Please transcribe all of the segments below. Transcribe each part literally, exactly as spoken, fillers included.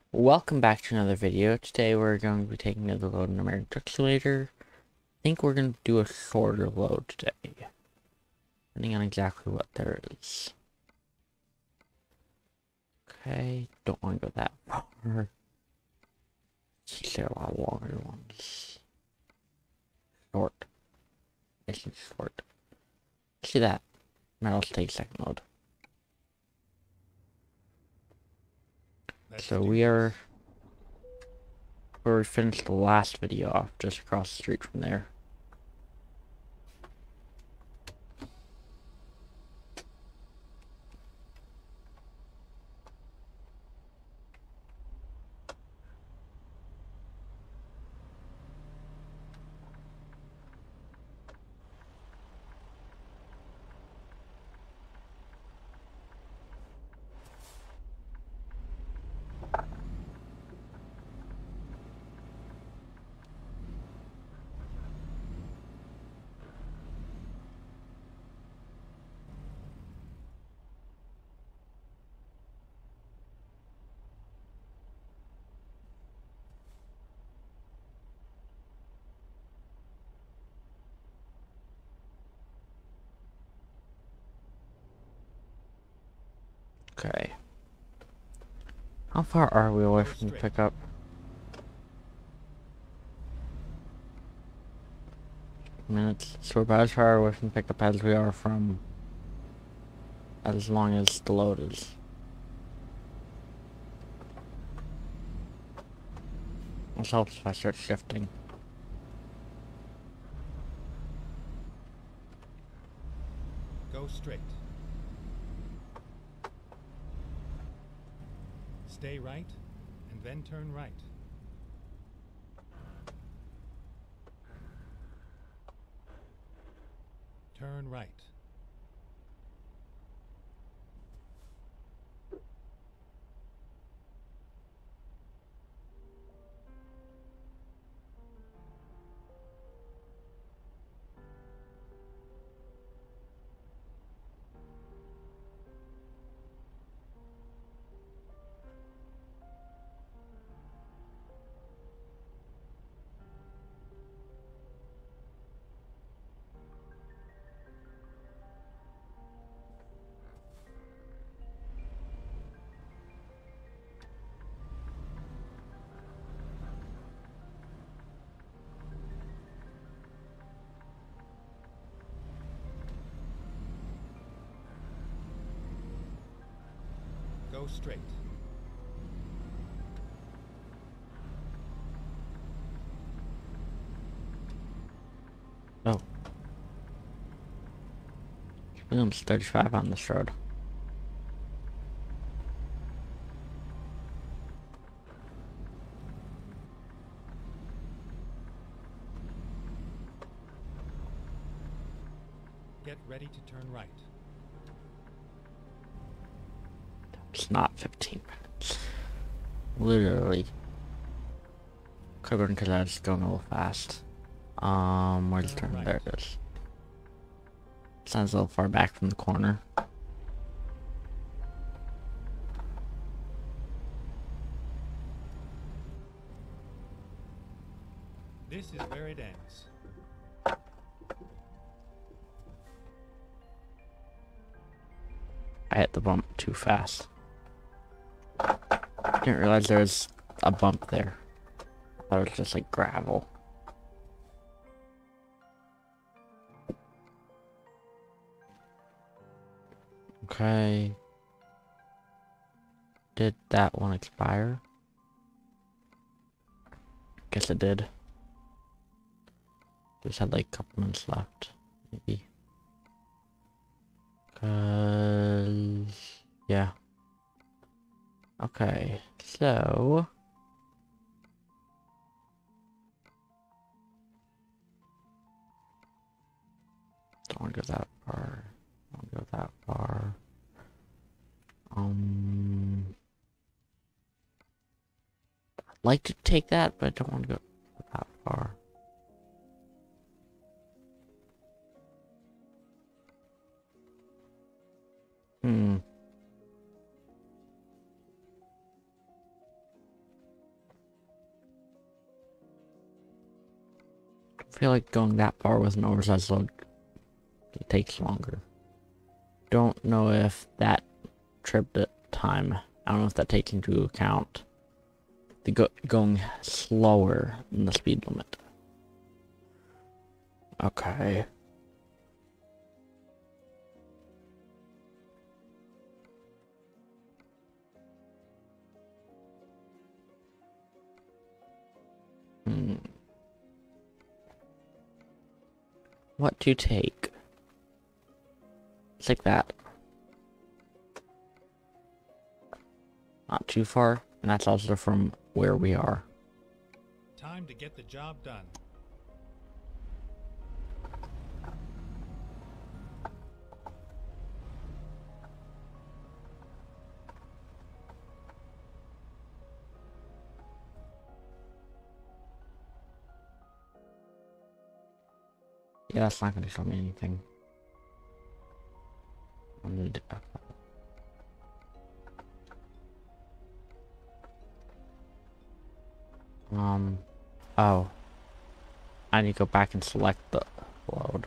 Welcome back to another video. Today we're going to be taking another load in American Truck Simulator. I think we're going to do a shorter load today, depending on exactly what there is. Okay, don't want to go that far. Is there a lot of longer ones? Short. This is short. See that? Now let's take second load. Let's so we are where we finished the last video off, just across the street from there. Okay. How far are we away from the pickup? Minutes. So we're about as far away from the pickup as we are from as long as the load is. This helps if I start shifting. Go straight. Stay right, and then turn right. Turn right. Go straight. Oh. Williams thirty-five on this road. Get ready to turn right. It's not fifteen minutes. Literally. Could have been because I was going a little fast. Um, where's the turn? Right. There it is. Sounds a little far back from the corner. This is where it ends. I hit the bump too fast. Didn't realize there was a bump there. I thought it was just like gravel. Okay. Did that one expire? Guess it did. Just had like a couple minutes left, maybe. Cause yeah. Okay, so don't want to go that far. Don't go that far. Um, I'd like to take that, but I don't want to go that far. Hmm. I feel like going that far with an oversized load, it takes longer. Don't know if that trip time, I don't know if that takes into account the go going slower than the speed limit. Okay. Hmm. What to take? It's like that. Not too far, and that's also from where we are. Time to get the job done. Yeah, that's not going to show me anything. I'm gonna do- Um, oh. I need to go back and select the load.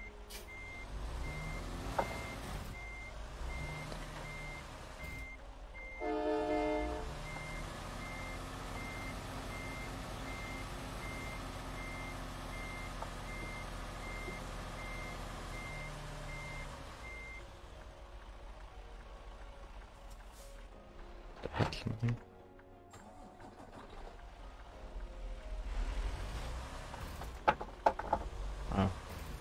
Hit something. Oh.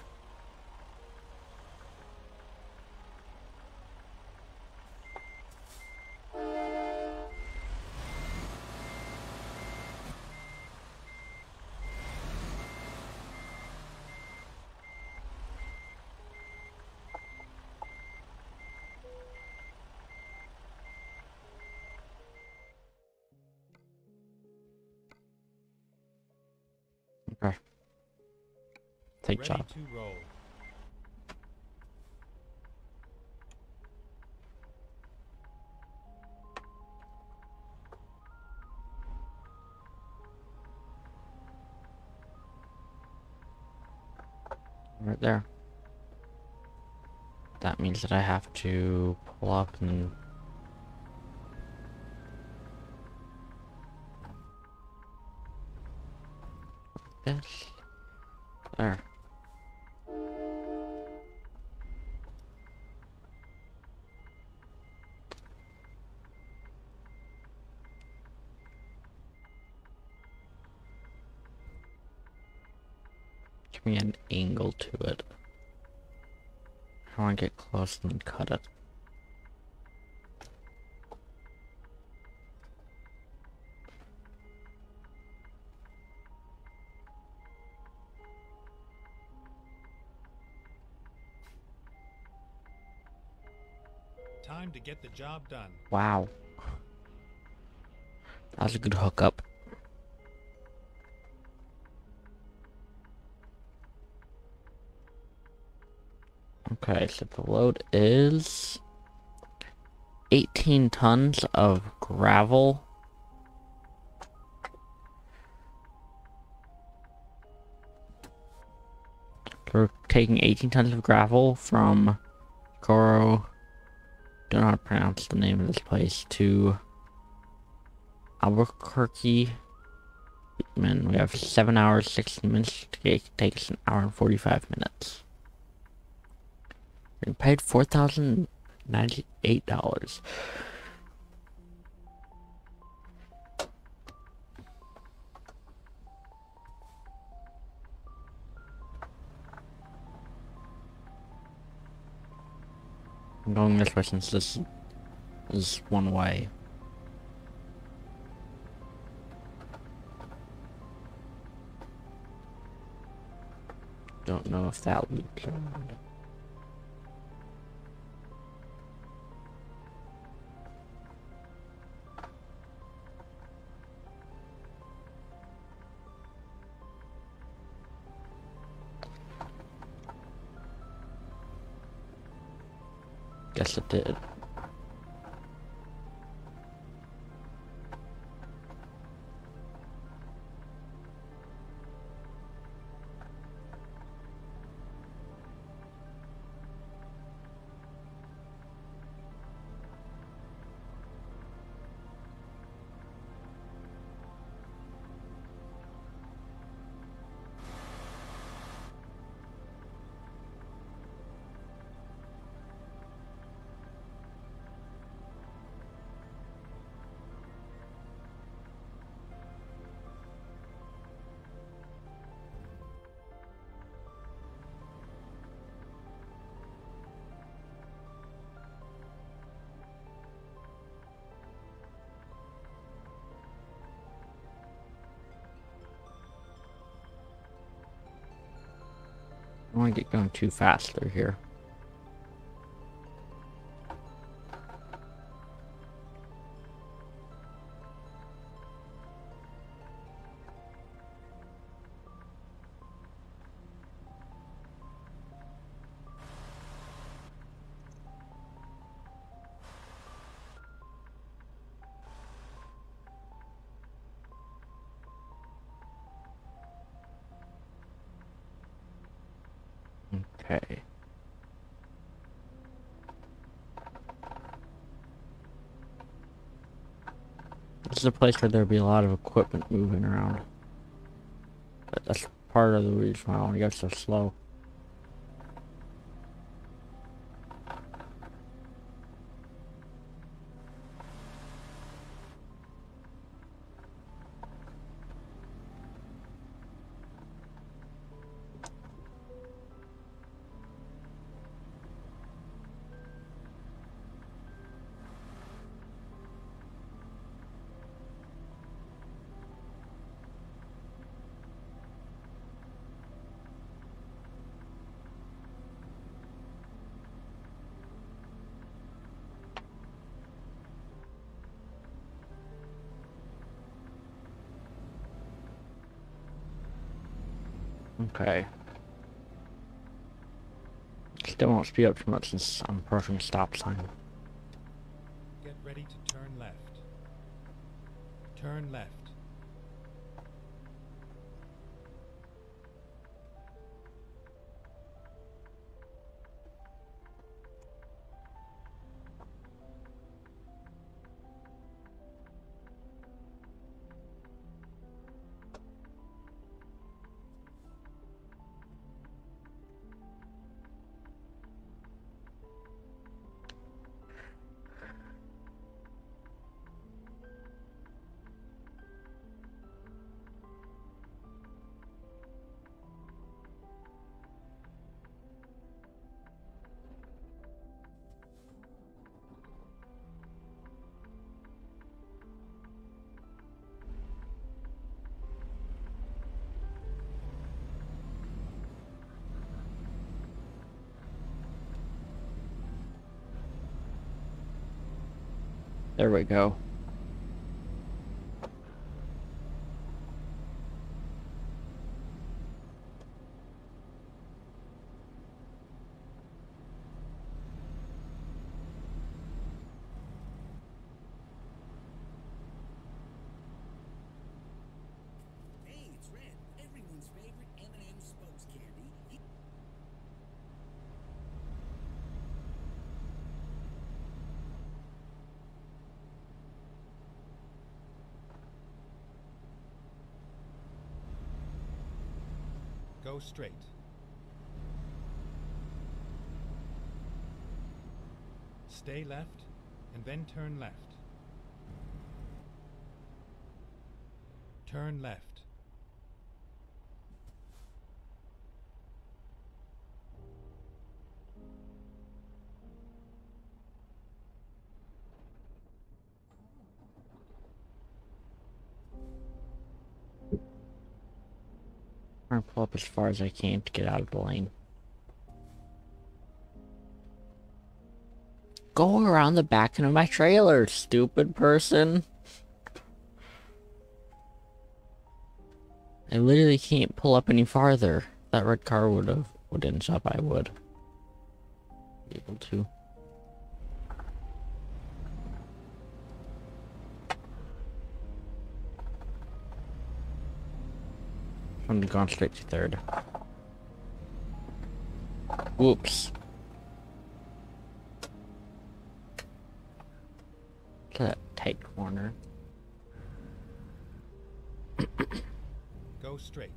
Okay. Take Ready job. to roll. Right there. That means that I have to pull up and this. There. Give me an angle to it. I want to get close and cut it. Time to get the job done. Wow. That was a good hookup. Okay, so the load is eighteen tons of gravel. We're taking eighteen tons of gravel from Goro, don't know how to pronounce the name of this place, to Albuquerque. Man, we have seven hours, sixteen minutes to get, take us an hour and forty-five minutes. We paid four thousand ninety-eight dollars. I'm going this way since this is one way. Don't know if that loops around. Guess it did. don't want to get going too fast through here. Okay. This is a place where there'll be a lot of equipment moving around. But that's part of the reason why I want to go so slow. Okay. Still won't speed up too much since I'm approaching a stop sign. Get ready to turn left. Turn left. There we go. Hey, it's Red, everyone's favorite M and M spokes candy. He- Go straight. Stay left, and then turn left. Turn left. I'm gonna pull up as far as I can to get out of the lane. Go around the back of my trailer, stupid person. I literally can't pull up any farther. If that red car would have wouldn't stop, I would be able to. I'm going straight to third. Whoops. Look at that tight corner. Go straight.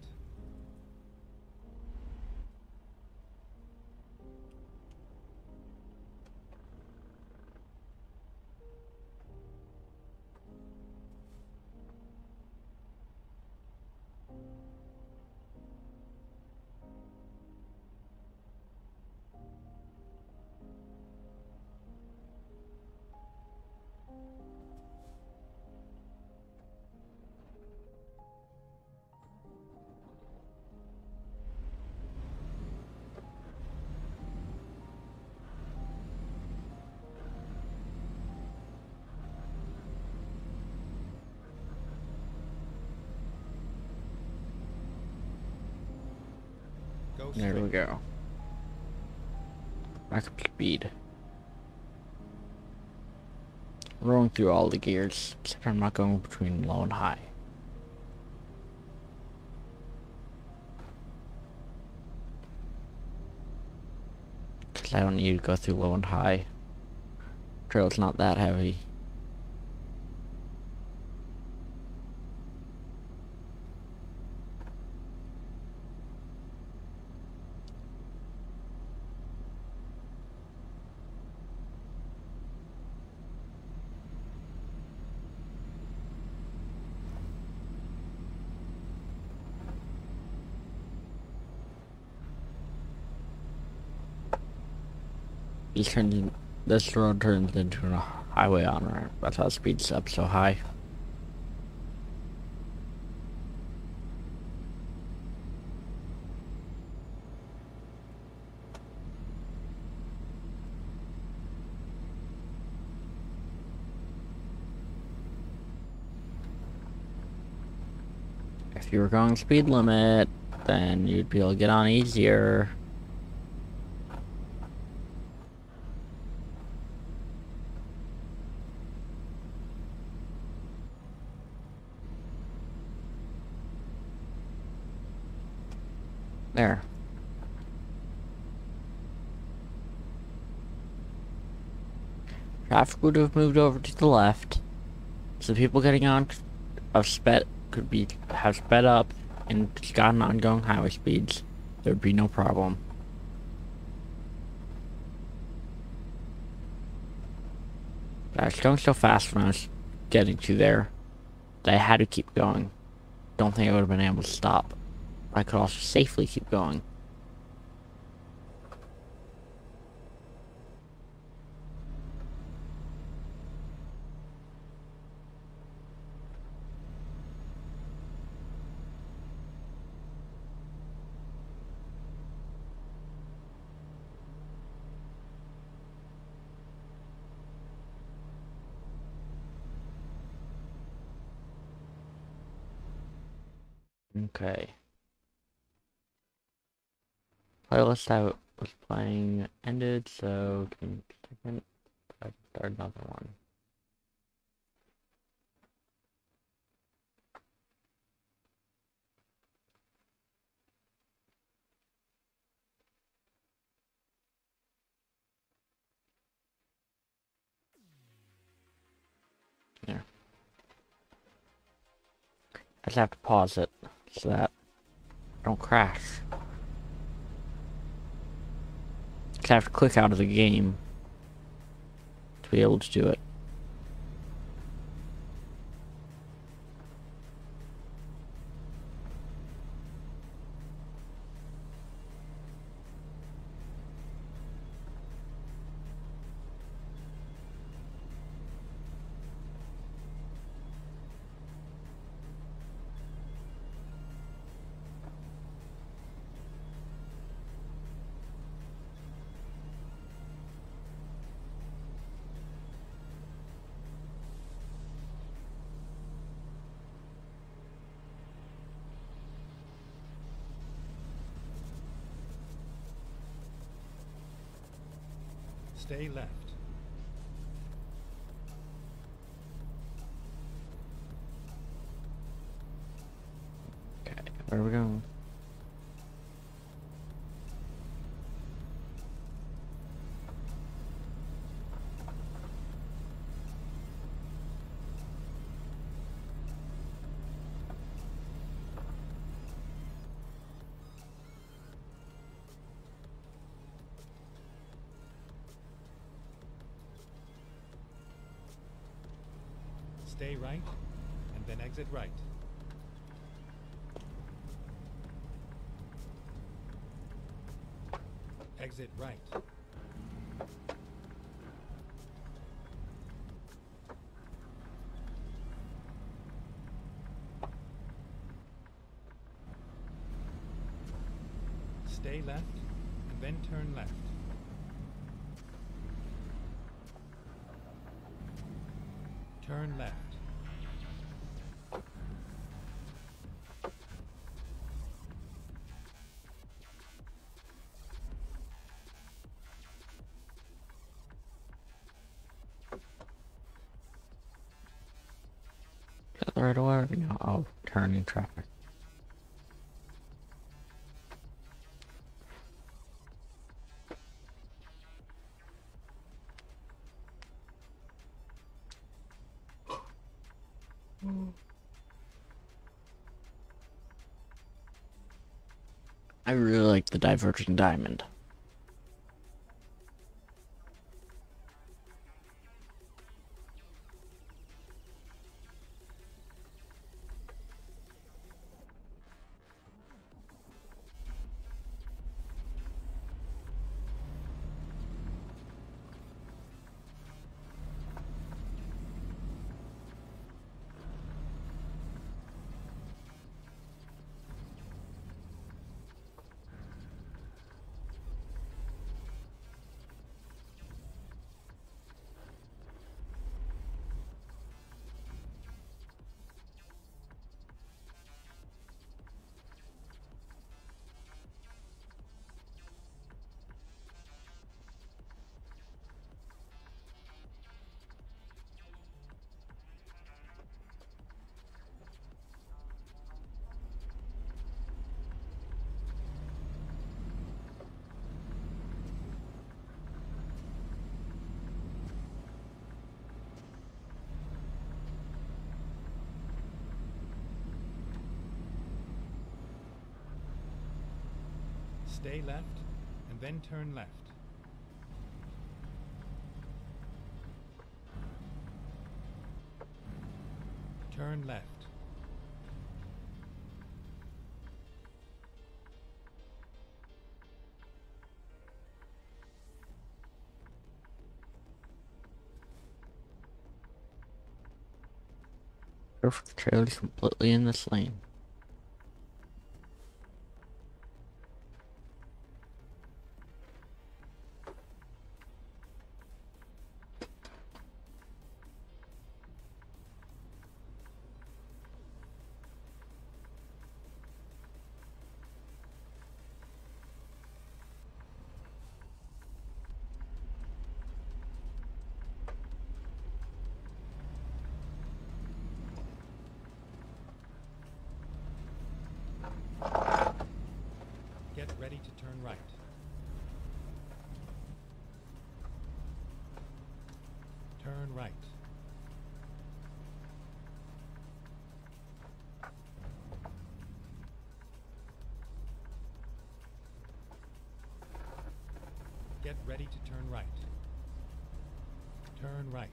There we straight. go. Back up to speed. Rolling through all the gears, except I'm not going between low and high. Because I don't need to go through low and high. Trail's not that heavy. This turns in, this road turns into a highway on ramp. That's how it speeds up so high. If you were going speed limit, then you'd be able to get on easier. There. Traffic would have moved over to the left, so people getting on of sped could be have sped up and gotten ongoing highway speeds. There would be no problem. I was going so fast when I was getting to there that I had to keep going. Don't think I would have been able to stop. I could also safely keep going. Okay. Playlist I was playing ended, so give me a second. I can start another one. There. I just have to pause it so that I don't crash. Just have to click out of the game to be able to do it. Stay left. Okay, where are we going? Stay right, and then exit right. Exit right. Stay left, and then turn left. Turn left. right away? No, oh, turning traffic. I really like the diverging diamond. Stay left, and then turn left. Turn left. Perfect trailer's completely in this lane. Get ready to turn right. Turn right. Get ready to turn right. Turn right.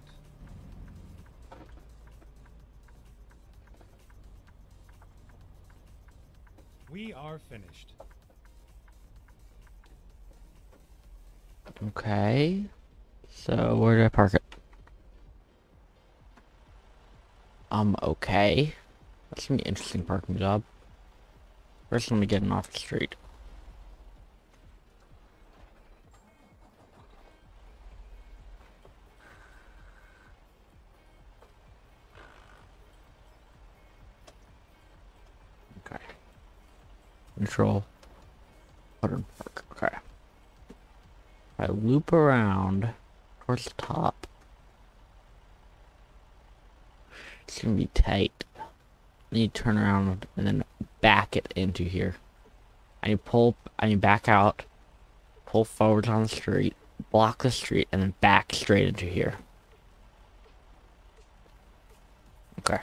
We are finished. Okay. So where did I park it? Um, okay. That's gonna be an interesting parking job. First, let me get off the street. Okay. Control. Button park. Okay. If I loop around towards the top, it's gonna be tight. I need to turn around and then back it into here. I need to pull, I need to back out, pull forwards on the street, block the street, and then back straight into here. Okay.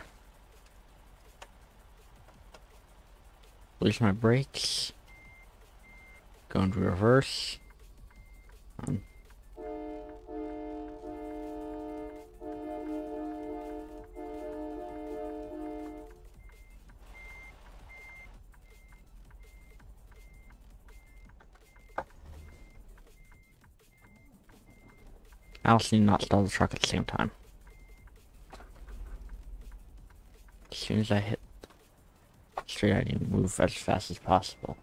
Release my brakes. Go into reverse. Um, I also need not stall the truck at the same time. As soon as I hit straight, I need to move as fast as possible.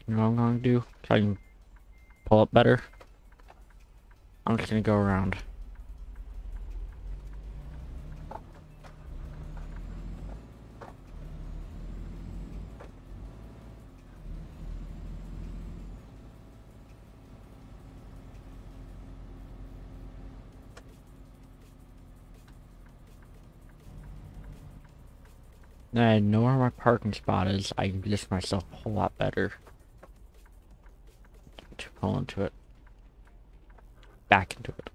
You know what I'm gonna do? So I can pull up better. I'm just gonna go around. Then I know where my parking spot is. I can position myself a whole lot better to pull into it. Back into it.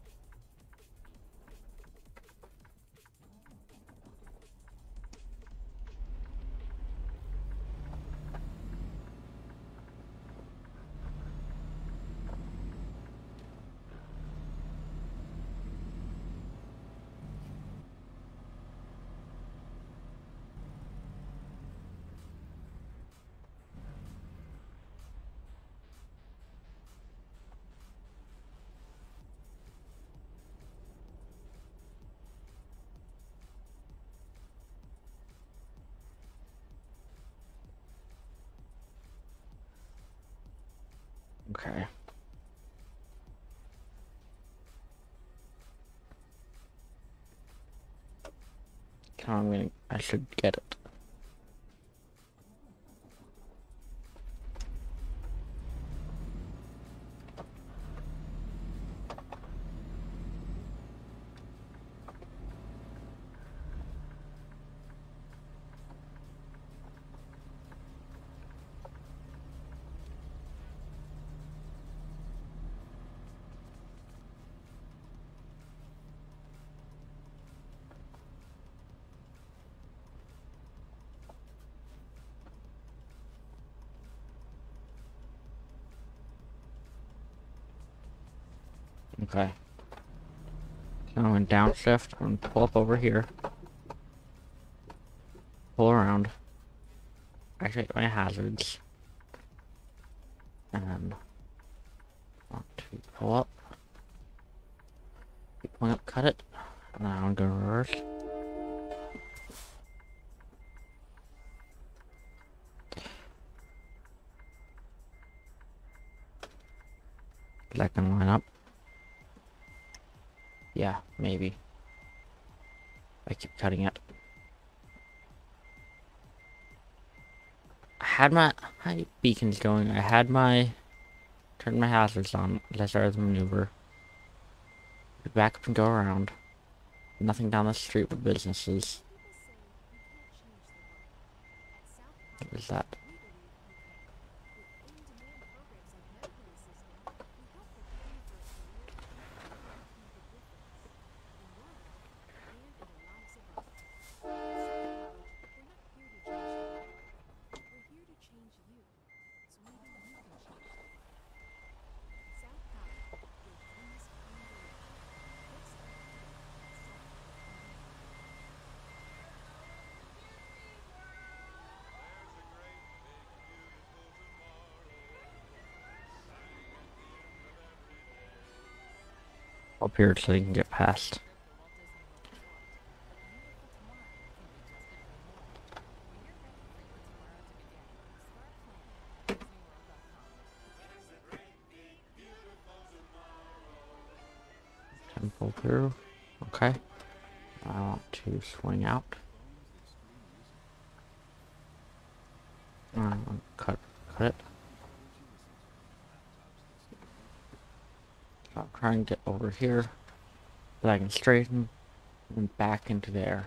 Okay. Come on, I'm gonna, I should get it. Okay. Now I'm gonna downshift and pull up over here. Pull around. Activate my hazards. And want to pull up. Keep pulling up, cut it. And now I'm gonna reverse. Is that gonna line up? Yeah, maybe. I keep cutting it. I had my, my beacons going. I had my turned my hazards on as I started the maneuver. Back up and go around. Nothing down the street with businesses. What is that? Up here so you can get past. Temple through. Okay. I want to swing out. Um, cut, cut it. So I'll try and get over here, so I can straighten and back into there.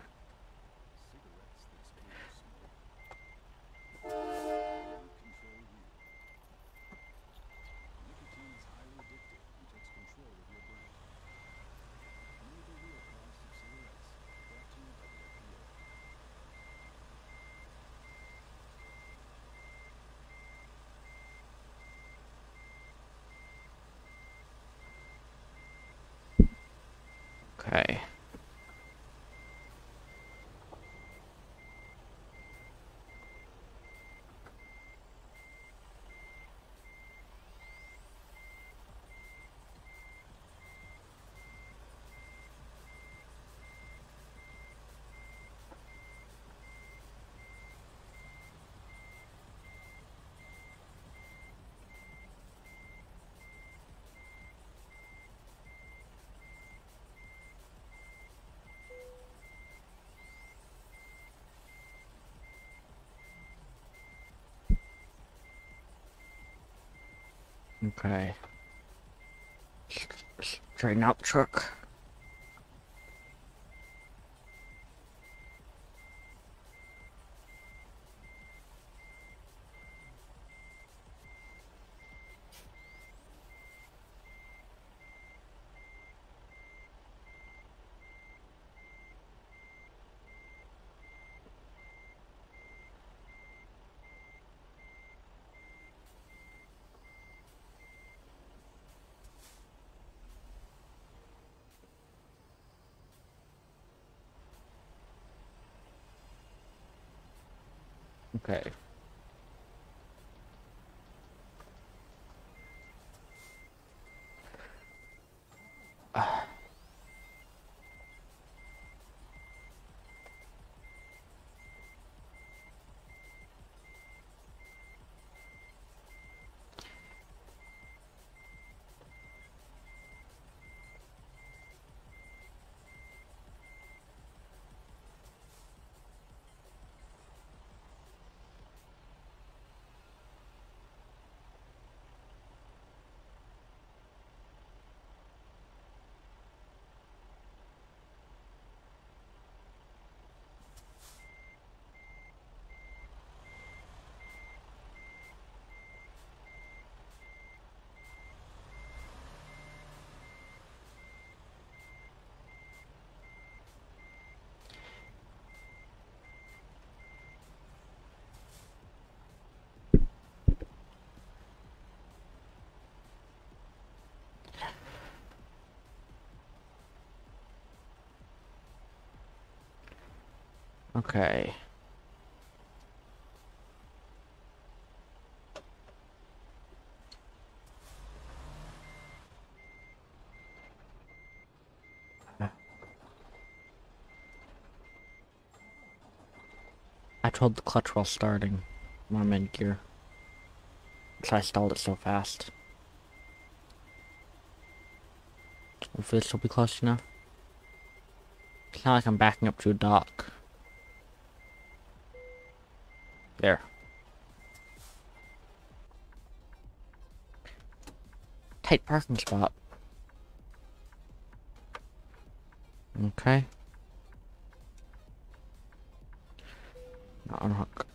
Okay. Okay. Straighten out the truck. Okay. Okay. I tried the clutch while starting my mid gear. So I stalled it so fast. Hopefully this will be close enough. It's not like I'm backing up to a dock. There. Tight parking spot. Okay. Now unhook.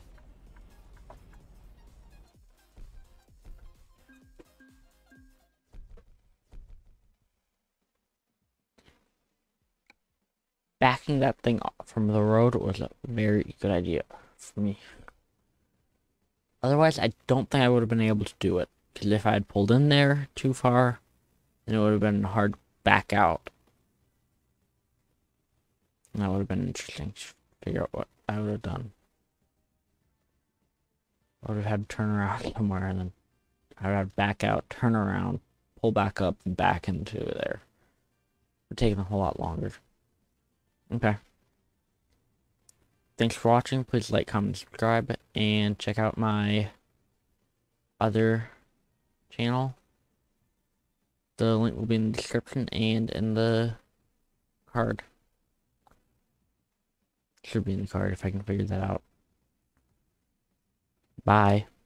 Backing that thing off from the road was a very good idea for me. Otherwise, I don't think I would have been able to do it. Because if I had pulled in there too far, then it would have been hard to back out. And that would have been interesting to figure out what I would have done. I would have had to turn around somewhere and then I would have to back out, turn around, pull back up, and back into there. It would take a whole lot longer. Okay. Thanks for watching. Please like, comment, subscribe, and check out my other channel. The link will be in the description and in the card. Should be in the card if I can figure that out. Bye.